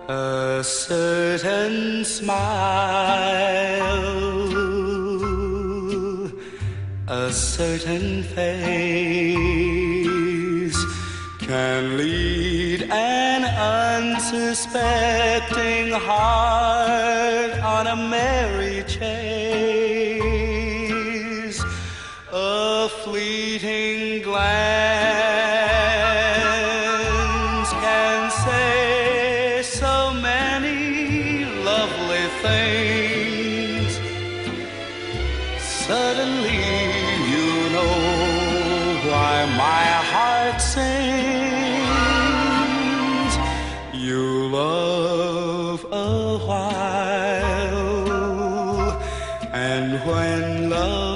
A certain smile, a certain face can lead an unsuspecting heart on a merry chase. A fleeting glance can say so many lovely things. Suddenly you know why my heart sings. You love a while, and when love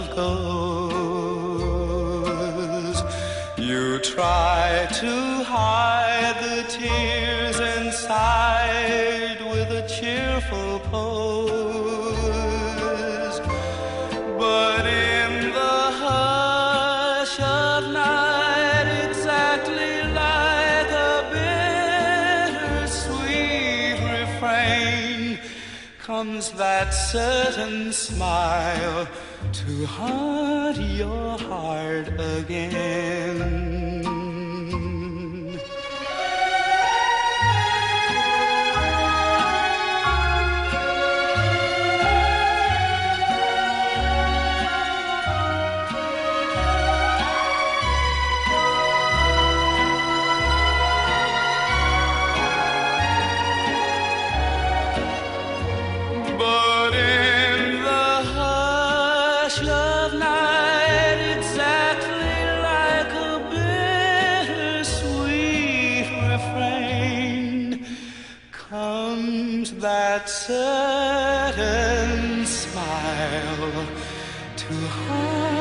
goes, you try to hide the tears inside with a cheerful pose. But in the hush of night, exactly like a bittersweet refrain, comes that certain smile to haunt your heart again. But in the hush of night, exactly like a bittersweet refrain, comes that certain smile to haunt